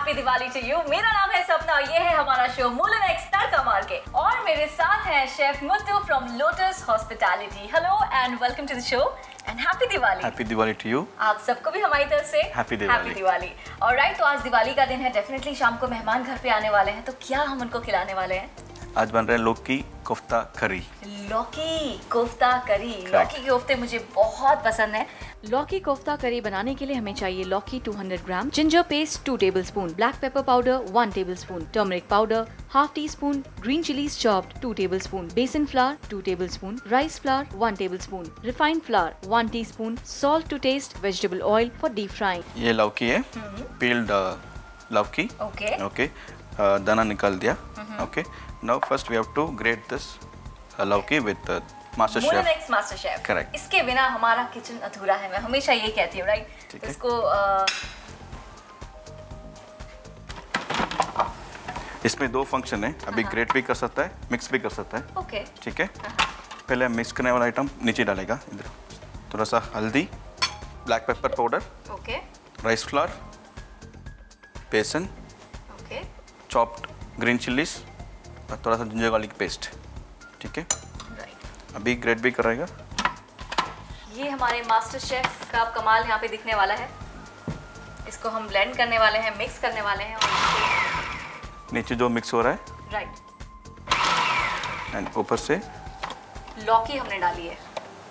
Happy Diwali to you. मेरा नाम है सपना, ये है हमारा शो मूलन एक्स तड़का मार के, और मेरे साथ हैं chef Muttu from Lotus Hospitality. Hello and welcome to the show and happy Diwali. Happy Diwali to you. आप सबको भी हमारी तरफ से हैप्पी दिवाली। ऑलराइट, तो आज दिवाली का दिन है, डेफिनेटली शाम को मेहमान घर पे आने वाले हैं, तो क्या हम उनको खिलाने वाले हैं? आज बन रहे हैं लौकी कोफ्ता करी। लौकी कोफ्ता करी। लौकी के कोफ्ते मुझे बहुत पसंद है। लौकी कोफ्ता करी बनाने के लिए हमें चाहिए लौकी 200 ग्राम, ginger paste 2 tablespoon, black pepper powder 1 tablespoon, turmeric powder half teaspoon, green chillies chopped 2 tablespoon, besan flour 2 tablespoon, rice flour 1 tablespoon, refined flour 1 teaspoon, salt to taste, vegetable oil for deep frying. ये लौकी है, peeled lauki. Okay, दाना निकाल दिया। Okay, now first we have to grate this lauki with master chef. मूलन ex master chef. Correct. इसके बिना हमारा किचन अधूरा है, मैं हमेशा ये कहती हूँ, राइट? तो इसको इसमें 2 फंक्शन है, अभी ग्रेट भी कर सकता है, मिक्स भी कर सकता है। ओके, ठीक है। पहले मिक्स करने वाला आइटम नीचे डालेगा, इधर थोड़ा सा हल्दी, black pepper powder, okay, rice flour, besan, okay, chopped green chillies और थोड़ा सा जिंजर गार्लिक पेस्ट। ठीक है, अभी ग्रेट भी करेगा। ये हमारे मास्टर शेफ का कमाल यहाँ पे दिखने वाला है। इसको हम ब्लेंड करने वाले हैं, मिक्स करने वाले हैं, और नीचे जो मिक्स हो रहा है, राइट, एंड ऊपर से लौकी हमने डाली है।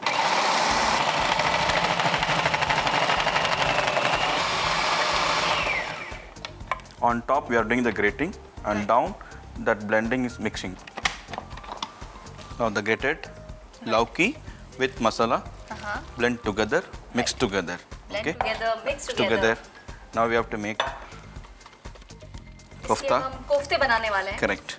on top we are doing the grating, and down that blending is mixing. Now the grated lauki with masala blend together, mix together. Blend Okay, together, mix together. Now we have to make kofta. हम कोफ्ते बनाने वाले हैं। Correct.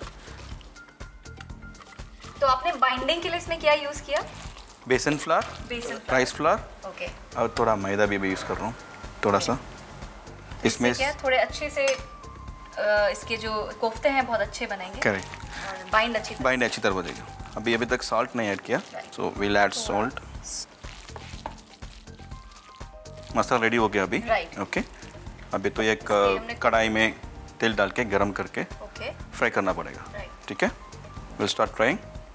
तो आपने binding के लिए इसमें क्या यूज किया? बेसन फ्लावर, राइस फ्लावर, ओके, और थोड़ा मैदा भी यूज कर रहा हूँ, थोड़ा सा। इसमें क्या थोड़े अच्छे से इसके जो कोफ्ते हैं बहुत अच्छे बनेंगे। करेक्ट, और बाइंड अच्छी तरह बनेगा। अभी तक सॉल्ट नहीं ऐड किया, so will add salt. Masala ready हो गया अभी। ओके, अभी तो एक कढ़ाई में तेल डाल के गरम करके फ्राई करना पड़ेगा। ठीक है, विल स्टार्ट फ्राइंग।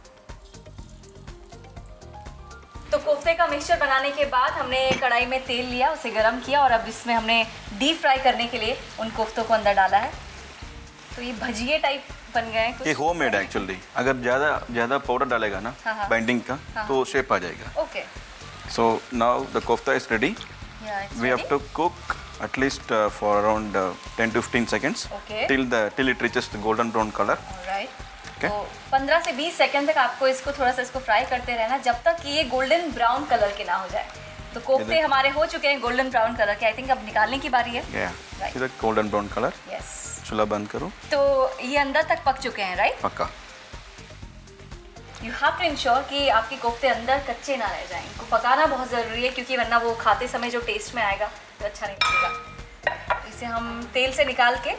तो कोफ्ते का मिक्सचर बनाने के बाद हमने कढ़ाई में तेल लिया, उसे गरम किया, और अब इसमें हमने डीप फ्राई करने के लिए उन कोफ्तों को अंदर डाला है। तो ये भजिए टाइप बन गए हैं। ये होममेड एक्चुअली, अगर ज़्यादा पाउडर डालेगा ना बाइंडिंग का, तो शेप आ जाएगा। Okay, so now the kofta is ready. We have to cook at least for around 10 to 15 seconds till it reaches the golden brown color. Alright. तो 15 से 20 सेकंड तक आपको इसको थोड़ा सा फ्राई करते रहना, जब तक कि ये गोल्डन ब्राउन कलर के ना हो जाए। तो कोफ्ते हमारे हो चुके हैं गोल्डन ब्राउन कलर के। आई थिंक अब निकालने की बारी है। Golden brown colour. यस, चूल्हा बंद करो। तो ये अंदर तक पक चुके हैं, राइट? पक्का। यू हैव टू इंश्योर कि आपके कोफ्ते अंदर कच्चे ना रह जाएं। इनको पकाना बहुत ज़रूरी है, क्योंकि वरना वो खाते समय जो टेस्ट में आएगा तो अच्छा नहीं लगेगा। इसे हम तेल से निकाल के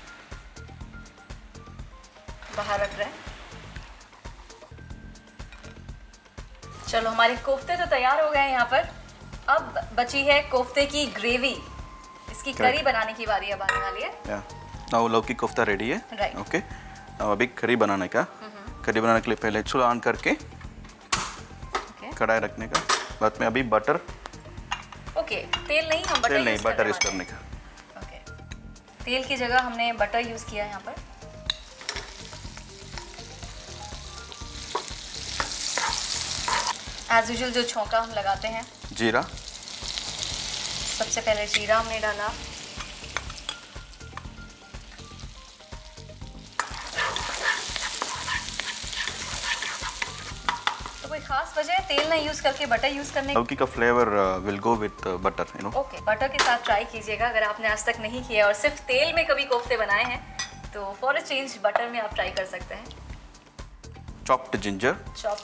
बाहर रख रहे हैं। चलो, हमारे कोफ्ते तो तैयार हो गए यहाँ पर। अब बची है कोफ्ते की ग्रेवी। इसकी करी बनाने की बारी अब आने वाली है। नाउ लौकी कोफ्ता रेडी है। राइट। ओके, नाउ अभी करी बनाने का। करी बनाने के लिए पहले चूल्हा ऑन करके कढ़ाई रखने का, बाद में अभी बटर। ओके, तेल नहीं, हम बटर यूज करने का। ओके, तेल की जगह हमने बटर यूज किया यहाँ पर। एज यूजुअल जो छौंका हम लगाते हैं, जीरा। सबसे पहले जीरा हमने डाला, तो कोई खास वजह है तेल नहीं यूज करके बटर यूज करने की? लौकी का flavour will go with butter, you know. Okay, butter के साथ ट्राई कीजिएगा अगर आपने आज तक नहीं किया और सिर्फ तेल में कभी कोफ्ते बनाए हैं, तो फॉर अ चेंज बटर में आप ट्राई कर सकते हैं। Chopped ginger.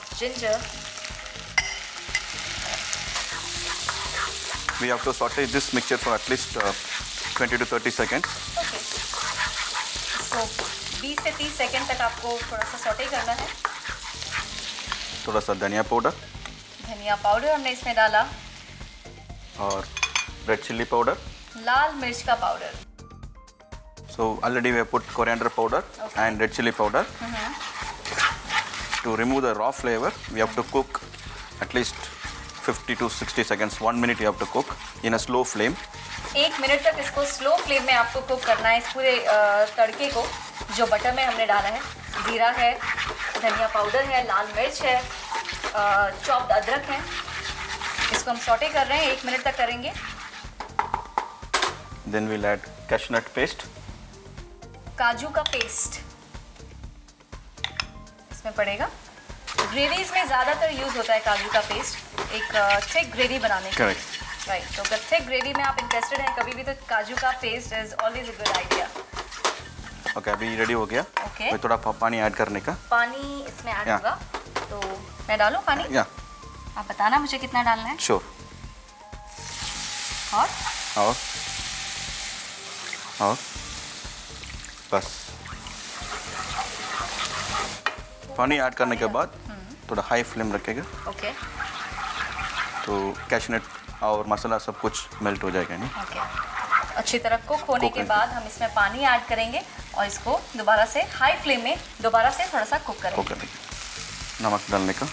We have to saute this mixture for at least 20 to 30 seconds. Okay. इसको 20 से 30 सेकंड तक आपको थोड़ा सा सॉटे करना है। थोड़ा सा धनिया पाउडर हमने इसमें डाला, और रेड चिल्ली पाउडर, लाल मिर्च का powder, So already we have put coriander powder and red chili powder. To remove the raw flavor, we have to cook at least 50 to 60 seconds. 1 minute you have to cook in a slow flame. 1 minute तक इसको slow flame में आपको cook करना है, इस पूरे तड़के को जो बटर में हमने डाला है। जीरा है, धनिया पाउडर है, लाल मिर्च है, चॉप्ड अदरक है। इसको हम सॉटे कर रहे हैं, 1 मिनट तक करेंगे। Then we'll add cashew nut paste. काजू का पेस्ट इसमें पड़ेगा। ग्रेवीज में ज़्यादातर यूज़ होता है काजू का पेस्ट, एक थिक ग्रेवी बनाने के लिए। राइट, तो अगर थिक ग्रेवी में आप इंटरेस्टेड हैं कभी भी तो काजू का paste is always a good idea. Okay, अभी रेडी हो गया। ओके, थोड़ा पानी ऐड करने का। पानी इसमें ऐड होगा, तो मैं डालूं पानी? या आप बताना मुझे कितना डालना है। श्योर। और बस पानी ऐड करने के बाद थोड़ा हाई फ्लेम रखेगा। ओके, तो कैश्यू नट और मसाला सब कुछ मेल्ट हो जाएगा। नहीं, ओके, अच्छी तरह कुक होने के बाद हम इसमें पानी ऐड करेंगे और इसको दोबारा से हाई फ्लेम में दोबारा से थोड़ा सा कुक करेंगे। नमक डालने का,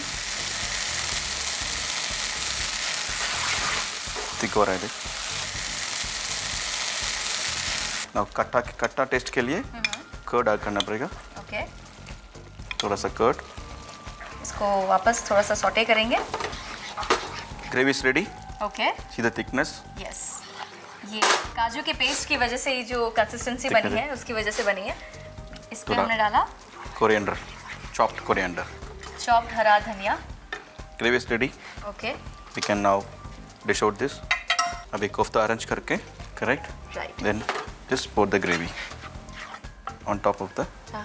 थिक हो रहा है। now खट्टा टेस्ट के लिए कर्ड ऐड करना पड़ेगा। ओके, थोड़ा सा कर्ड। इसको वापस थोड़ा सा सॉटे करेंगे। Gravy is ready. Okay, see the thickness. Yes, ये काजू के पेस्ट की वजह से ये जो कंसिस्टेंसी बनी है उसकी वजह से बनी है। इसमें हमने डाला कोरिएंडर, चॉप्ड कोरिएंडर, चॉप्ड हरा धनिया। Gravy is ready. Okay, we can now dish out this. अभी कोफ्ता अरेंज करके, correct? Right. Then just pour the gravy on top of the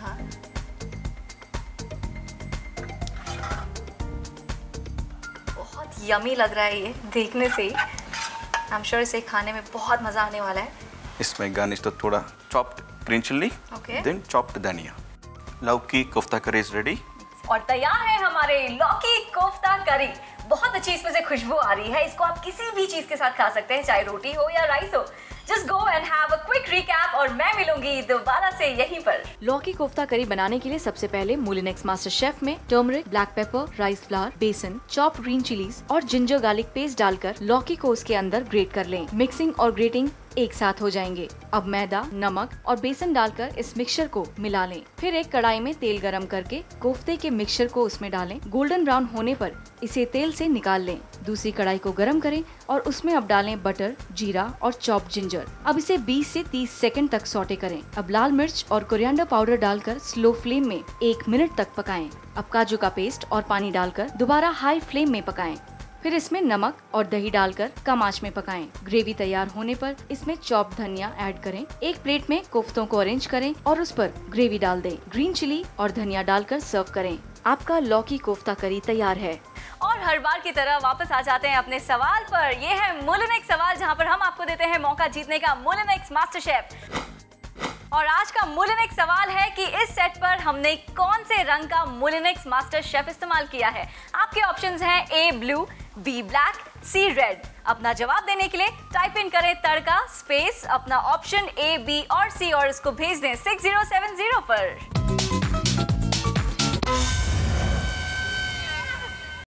बहुत यमी लग रहा है ये देखने से ही। आई एम श्योर इसे खाने में बहुत मज़ा आने वाला है। इसमें गार्निश तो थोड़ा chopped green chilli, then chopped धनिया। लौकी कोफ्ता करी इज रेडी। और तैयार है हमारे लौकी कोफ्ता करी। बहुत अच्छी इसमें से खुशबू आ रही है। इसको आप किसी भी चीज़ के साथ खा सकते हैं, चाहे रोटी हो या राइस हो। Just go and have a quick recap और मैं मिलूंगी दोबारा से यहीं पर। लौकी कोफ्ता करी बनाने के लिए सबसे पहले मुलिनेक्स मास्टर शेफ में turmeric, black pepper, rice flour, besan, chopped green chillies और जिंजर गार्लिक पेस्ट डालकर लौकी को उसके अंदर ग्रेट कर लें। मिक्सिंग और ग्रेटिंग एक साथ हो जाएंगे। अब मैदा, नमक और बेसन डालकर इस मिक्सचर को मिला लें। फिर एक कढ़ाई में तेल गरम करके कोफ्ते के मिक्सचर को उसमें डालें। गोल्डन ब्राउन होने पर इसे तेल से निकाल लें। दूसरी कढ़ाई को गरम करें और उसमें अब डालें बटर, जीरा और चॉप्ड जिंजर। अब इसे 20 से 30 सेकंड तक सौटे करें। अब लाल मिर्च और कोरिएंडर पाउडर डालकर स्लो फ्लेम में 1 मिनट तक पकाएं। अब काजू का पेस्ट और पानी डालकर दोबारा हाई फ्लेम में पकाएं। फिर इसमें नमक और दही डालकर कम आंच में पकाएं। ग्रेवी तैयार होने पर इसमें चॉप्ड धनिया ऐड करें। एक प्लेट में कोफ्तों को अरेंज करें और उस पर ग्रेवी डाल दें। ग्रीन चिली और धनिया डालकर सर्व करें। आपका लौकी कोफ्ता करी तैयार है। और हर बार की तरह वापस आ जाते हैं अपने सवाल पर। ये है मुलिनेक्स सवाल, जहां पर हम आपको देते हैं मौका जीतने का मुलिनेक्स मास्टर शेफ। और आज का मुलिनेक्स सवाल है कि इस सेट पर हमने कौन से रंग का मुलिनेक्स मास्टर शेफ इस्तेमाल किया है। आपके ऑप्शंस हैं A blue, B black, C red. अपना जवाब देने के लिए टाइप इन करें तड़का स्पेस अपना ऑप्शन ए, बी और सी और इसको भेज दें 6070 पर।